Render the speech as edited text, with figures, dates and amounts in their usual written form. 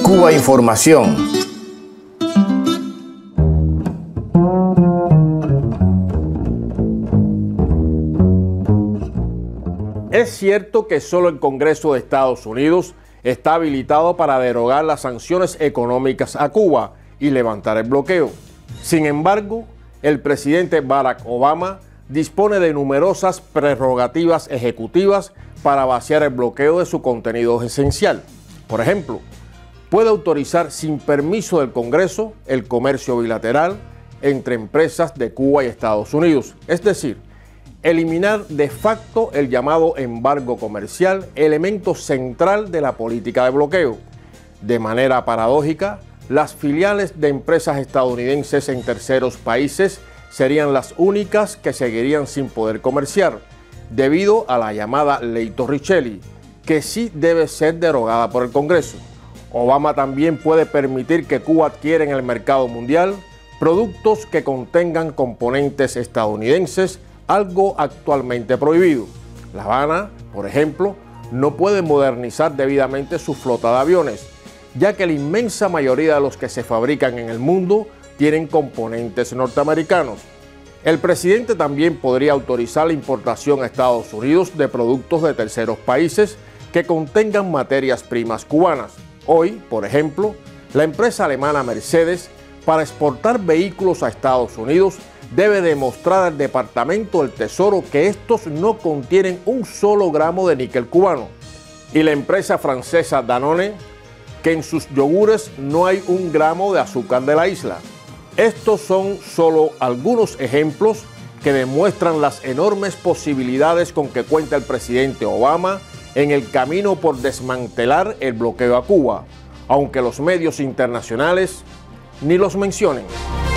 Cuba Información. Es cierto que solo el Congreso de Estados Unidos está habilitado para derogar las sanciones económicas a Cuba y levantar el bloqueo. Sin embargo, el presidente Barack Obama dispone de numerosas prerrogativas ejecutivas para vaciar el bloqueo de su contenido esencial. Por ejemplo, puede autorizar sin permiso del Congreso el comercio bilateral entre empresas de Cuba y Estados Unidos, es decir, eliminar de facto el llamado embargo comercial, elemento central de la política de bloqueo. De manera paradójica, las filiales de empresas estadounidenses en terceros países serían las únicas que seguirían sin poder comerciar, debido a la llamada Ley Torricelli, que sí debe ser derogada por el Congreso. Obama también puede permitir que Cuba adquiera en el mercado mundial productos que contengan componentes estadounidenses, algo actualmente prohibido. La Habana, por ejemplo, no puede modernizar debidamente su flota de aviones, ya que la inmensa mayoría de los que se fabrican en el mundo tienen componentes norteamericanos. El presidente también podría autorizar la importación a Estados Unidos de productos de terceros países que contengan materias primas cubanas. Hoy, por ejemplo, la empresa alemana Mercedes, para exportar vehículos a Estados Unidos, debe demostrar al Departamento del Tesoro que estos no contienen un solo gramo de níquel cubano. Y la empresa francesa Danone, que en sus yogures no hay un gramo de azúcar de la isla. Estos son solo algunos ejemplos que demuestran las enormes posibilidades con que cuenta el presidente Obama en el camino por desmantelar el bloqueo a Cuba, aunque los medios internacionales ni los mencionen.